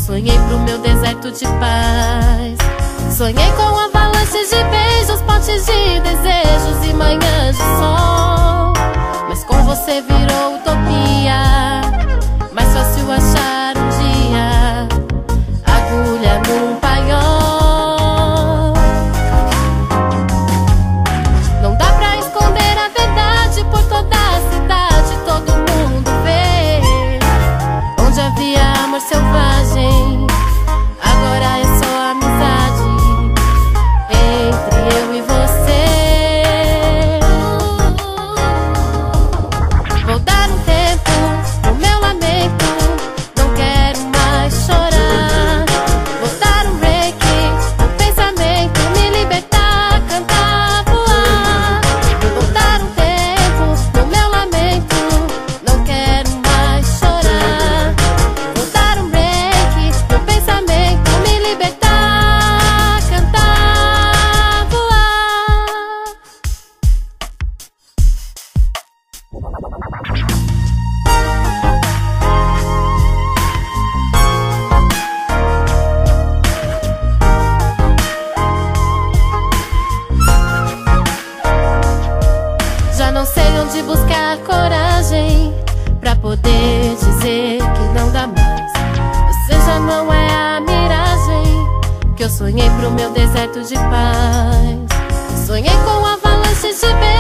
sonhei pro meu deserto de paz. Sonhei com avalanches de beijos, potes de desejos e manhãs de sol. Mas com você virou utopia, mais fácil achar um dia agulha num paiol. Não dá pra esconder a verdade, por toda a cidade todo mundo vê. Onde havia amor selvagem, agora é só amizade entre eu e você. Vou dar um tempo no meu lamento, não quero mais chorar. Vou dar um break no pensamento, me libertar, cantar, voar. Vou dar um tempo no meu lamento, não quero mais chorar. Vou dar um break no pensamento, me libertar, cantar, voar. Já não sei onde buscar coragem pra poder dizer que não dá mais. Você já não é a miragem que eu sonhei pro meu deserto de paz. Sonhei com avalanches de beijos,